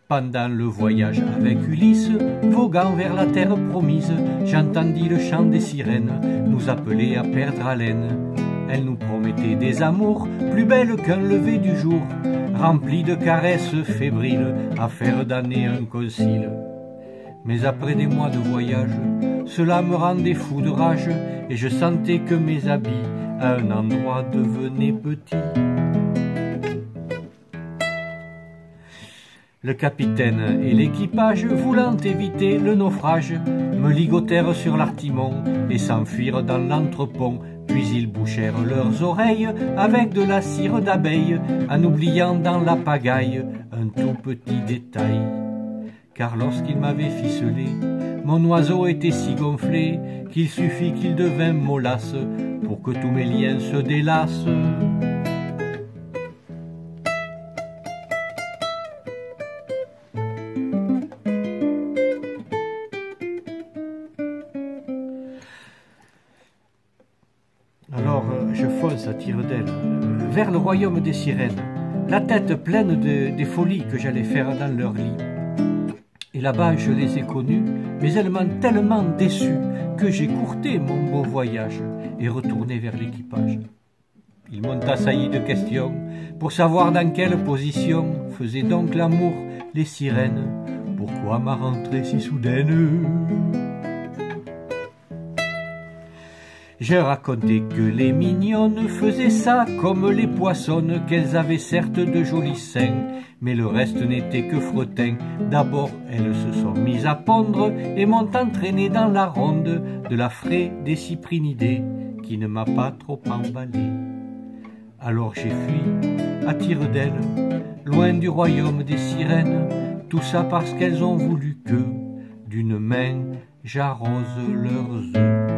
Pendant le voyage avec Ulysse, voguant vers la terre promise, j'entendis le chant des sirènes nous appeler à perdre haleine. Elles nous promettaient des amours plus belles qu'un lever du jour, remplis de caresses fébriles à faire damner un concile. Mais après des mois de voyage, cela me rendait fou de rage, et je sentais que mes habits à un endroit devenaient petits. Le capitaine et l'équipage, voulant éviter le naufrage, me ligotèrent sur l'artimon et s'enfuirent dans l'entrepont. Puis ils bouchèrent leurs oreilles avec de la cire d'abeille, en oubliant dans la pagaille un tout petit détail. Car lorsqu'il m'avait ficelé, mon oiseau était si gonflé qu'il suffit qu'il devint mollasse pour que tous mes liens se délassent. Alors je fonce à tire d'aile vers le royaume des sirènes, la tête pleine des folies que j'allais faire dans leur lit. Et là-bas je les ai connues, mais elles m'ont tellement déçu que j'ai courté mon beau voyage et retourné vers l'équipage. Ils m'ont assailli de questions pour savoir dans quelle position faisaient donc l'amour les sirènes. Pourquoi ma rentrée si soudaine? Je racontais que les mignonnes faisaient ça comme les poissonnes, qu'elles avaient certes de jolis seins, mais le reste n'était que fretin. D'abord elles se sont mises à pondre et m'ont entraîné dans la ronde de la fraie des cyprinidés, qui ne m'a pas trop emballé. Alors j'ai fui à tire d'aile, loin du royaume des sirènes, tout ça parce qu'elles ont voulu que d'une main j'arrose leurs œufs.